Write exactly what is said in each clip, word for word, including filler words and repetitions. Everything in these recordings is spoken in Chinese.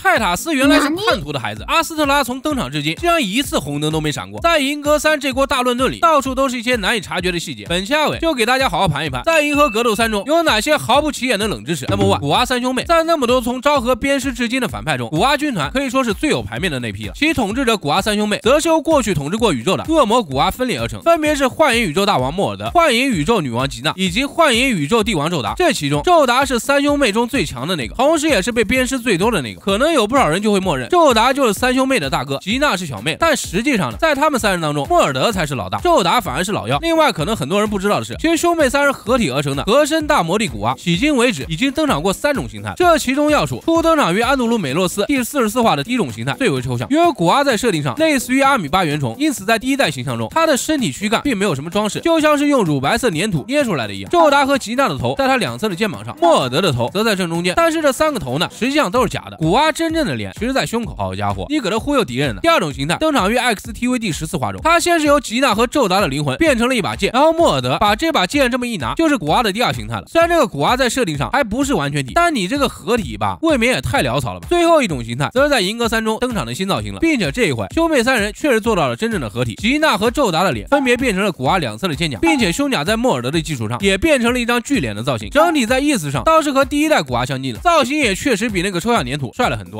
泰塔斯原来是叛徒的孩子，阿斯特拉从登场至今，竟然一次红灯都没闪过。在银河三这锅大乱炖里，到处都是一些难以察觉的细节。本期阿伟就给大家好好盘一盘，在银河格斗三中有哪些毫不起眼的冷知识。那么one，古阿三兄妹在那么多从昭和鞭尸至今的反派中，古阿军团可以说是最有牌面的那批了。其统治者古阿三兄妹，则是由过去统治过宇宙的恶魔古阿分裂而成，分别是幻影宇宙大王莫尔德、幻影宇宙女王吉娜以及幻影宇宙帝王宙达。这其中，宙达是三兄妹中最强的那个，同时也是被鞭尸最多的那个。可能有不少人就会默认宙达就是三兄妹的大哥，吉娜是小妹，但实际上呢，在他们三人当中，莫尔德才是老大，宙达反而是老幺。另外，可能很多人不知道的是，其实兄妹三人合体而成的和身大魔帝古阿，迄今为止已经登场过三种形态，这其中要数初登场于安努鲁美洛斯第四十四话的第一种形态最为抽象。因为古阿在设定上类似于阿米巴原虫，因此在第一代形象中，他的身体躯干并没有什么装饰，就像是用乳白色粘土捏出来的一样。宙达和吉娜的头在他两侧的肩膀上，莫尔德的头则在正中间，但是这三个头呢，实际上都是假的。古阿真正的脸其实在胸口。好家伙，你搁这忽悠敌人呢！第二种形态登场于 X T V 第十四话中，他先是由吉娜和宙达的灵魂变成了一把剑，然后莫尔德把这把剑这么一拿，就是古阿的第二形态了。虽然这个古阿在设定上还不是完全体，但你这个合体吧，未免也太潦草了吧。最后一种形态则是在银河三中登场的新造型了，并且这一回兄妹三人确实做到了真正的合体，吉娜和宙达的脸分别变成了古阿两侧的肩胛，并且胸甲在莫尔德的基础上也变成了一张巨脸的造型，整体在意思上倒是和第一代古阿相近的，造型也确实比那个抽象粘土帅了很多。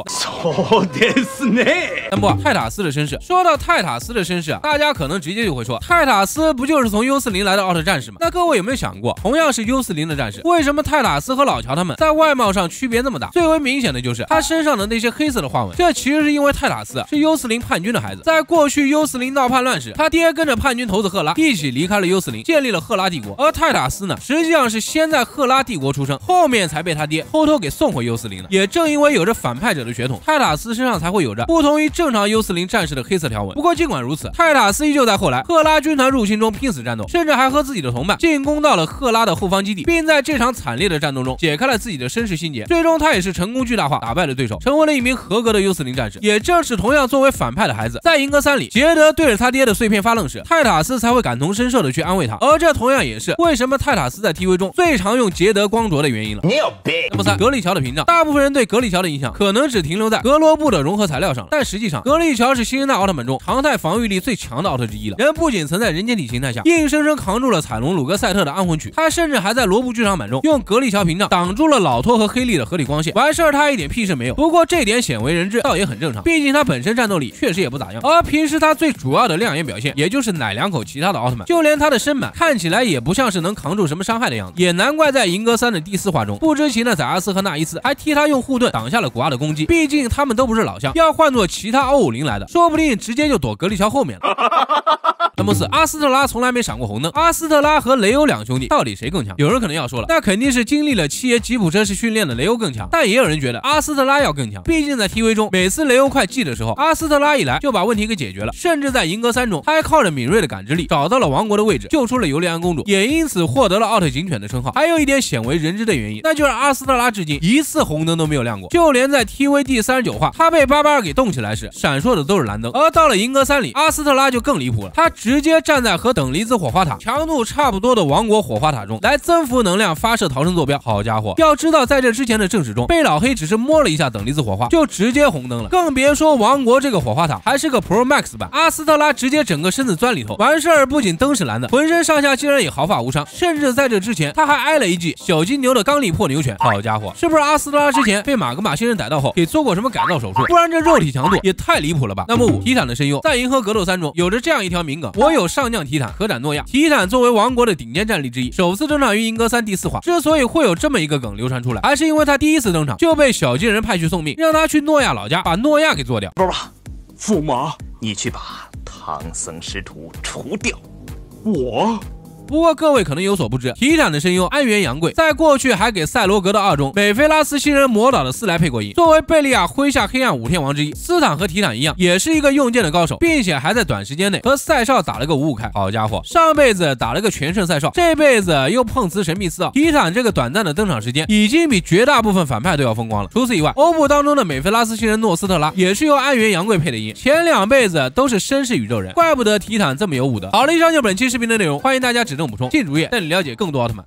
但不，泰塔斯的身世。说到泰塔斯的身世啊，大家可能直接就会说，泰塔斯不就是从 U 四零来的奥特战士吗？那各位有没有想过，同样是 U 四零的战士，为什么泰塔斯和老乔他们在外貌上区别那么大？最为明显的就是他身上的那些黑色的花纹，这其实是因为泰塔斯是 U 四零叛军的孩子，在过去 U 四零闹叛乱时，他爹跟着叛军头子赫拉一起离开了 U 四零，建立了赫拉帝国。而泰塔斯呢，实际上是先在赫拉帝国出生，后面才被他爹偷偷给送回 U 四零的。也正因为有着反派者的血统，泰塔斯身上才会有着不同于正常 U 四零战士的黑色条纹。不过尽管如此，泰塔斯依旧在后来赫拉军团入侵中拼死战斗，甚至还和自己的同伴进攻到了赫拉的后方基地，并在这场惨烈的战斗中解开了自己的身世心结。最终他也是成功巨大化，打败了对手，成为了一名合格的 U 四零战士。也正是同样作为反派的孩子，在银河三里，杰德对着他爹的碎片发愣时，泰塔斯才会感同身受的去安慰他。而这同样也是为什么泰塔斯在 T V 中最常用杰德光卓的原因了。那么三，格里乔的屏障。大部分人对格里乔的印象可能只停留在格罗布的融合材料上，但实际上格里乔是新生代奥特曼中常态防御力最强的奥特之一了。人不仅曾在人间体形态下硬生生扛住了彩龙鲁格赛特的安魂曲，他甚至还在罗布剧场版中用格里乔屏障挡住了老托和黑利的合体光线。完事儿他一点屁事没有，不过这点鲜为人知，倒也很正常，毕竟他本身战斗力确实也不咋样。而平时他最主要的亮眼表现，也就是奶两口其他的奥特曼，就连他的身板看起来也不像是能扛住什么伤害的样子。也难怪在银河三的第四话中，不知情的宰阿斯和纳伊斯还替他用护盾挡下了古阿的攻击，毕竟他们都不是老乡，要换做其他欧五零来的，说不定直接就躲格里乔后面了。那么四，阿斯特拉从来没闪过红灯。阿斯特拉和雷欧两兄弟到底谁更强？有人可能要说了，那肯定是经历了七爷吉普车式训练的雷欧更强，但也有人觉得阿斯特拉要更强，毕竟在 T V 中，每次雷欧快记的时候，阿斯特拉一来就把问题给解决了，甚至在银河三中，他还靠着敏锐的感知力找到了王国的位置，救出了尤利安公主，也因此获得了奥特警犬的称号。还有一点鲜为人知的原因，那就是阿斯特拉至今一次红灯都没有亮过，就连在 T V 第三十九话他被巴巴尔给冻起来时，闪烁的都是蓝灯。而到了银河三里，阿斯特拉就更离谱了，他直接站在和等离子火花塔强度差不多的王国火花塔中来增幅能量发射逃生坐标。好家伙，要知道在这之前的正史中，贝老黑只是摸了一下等离子火花就直接红灯了，更别说王国这个火花塔还是个 Pro Max 版，阿斯特拉直接整个身子钻里头，完事儿不仅灯是蓝的，浑身上下竟然也毫发无伤，甚至在这之前他还挨了一记小金牛的刚力破牛拳。好家伙，是不是阿斯特拉之前被马格玛星人逮到后给做过什么改造手术？不然这肉体强度也太离谱了吧。那么五，提坦的声优在银河格斗三中有着这样一条名梗，我有上将提坦，可斩诺亚。提坦作为王国的顶尖战力之一，首次登场于银河三第四话，之所以会有这么一个梗流传出来，还是因为他第一次登场就被小金人派去送命，让他去诺亚老家把诺亚给做掉。 爸爸，驸马，你去把唐僧师徒除掉。我不过各位可能有所不知，提坦的声优安原洋贵在过去还给赛罗格的二中美菲拉斯星人魔导的斯莱配过音。作为贝利亚麾下黑暗五天王之一，斯坦和提坦一样，也是一个用剑的高手，并且还在短时间内和赛少打了个五五开。好家伙，上辈子打了个全胜赛少，这辈子又碰瓷神秘四奥。提坦这个短暂的登场时间，已经比绝大部分反派都要风光了。除此以外，欧部当中的美菲拉斯星人诺斯特拉也是由安原洋贵配的音，前两辈子都是绅士宇宙人，怪不得提坦这么有武德。好了，以上就本期视频的内容，欢迎大家指正补充，进主页带你了解更多奥特曼。